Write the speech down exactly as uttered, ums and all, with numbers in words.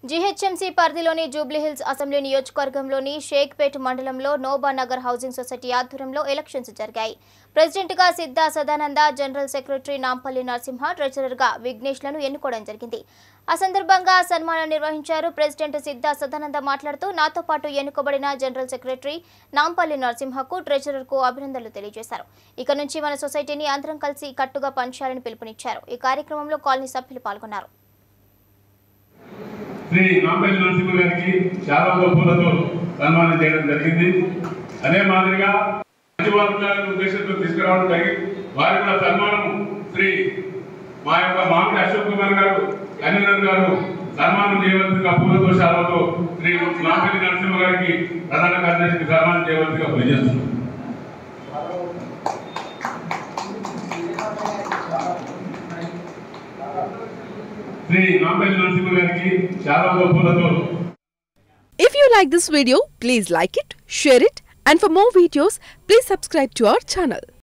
GHMC పరిధిలోని Jubilee Hills assembly నియోజకవర్గంలోని షేక్పేట్ మండలంలో నోబా నగర్ హౌసింగ్ సొసైటీ ఆధ్వర్యంలో ఎలక్షన్స్ జరిగాయి. ప్రెసిడెంట్ గా Siddha Sadananda, general secretary Nampally Narasimha, treasurer గా విఘ్నేష్ లను ఎన్నుకోవడం జరిగింది. ఆ సందర్భంగా సన్మానం నిర్వహించారు. ప్రెసిడెంట్ సిద్ధా సదానంద మాట్లాడుతూ నాతో పాటు ఎన్నుకోబడిన జనరల్ సెక్రటరీ నాంపల్లి నరసింహకు, ట్రెజరర్ కు అభినందనలు తెలియజేశారు. ఇక నుంచి మన సొసైటీని అందరం కలిసి కట్టుగా పనిచేయాలని పిలుపునిచ్చారు. ఈ కార్యక్రమంలో కాలనీ సభ్యులు పాల్గొన్నారు. శ్రీ నాంపల్లి నరసింహ గారికి చాలా గొప్పలతో సన్మానం చేయడం జరిగింది. అదే మాదిరిగా మంచి ఉద్దేశంతో తీసుకురావడం జరిగింది. వారి కూడా సన్మానం శ్రీ మా యొక్క మామిడి అశోక్ కుమార్ గారు, కన్వీనర్ గారు సన్మానం చేయవలసిందిగా పూలతో శాలతో శ్రీ నాంపల్లి నరసింహ గారికి ప్రధాన కార్యదర్శికి సన్మానం చేయవలసిందిగా పనిచేస్తున్నారు. If you like this video, please like it, share it, and for more videos, please subscribe to our channel.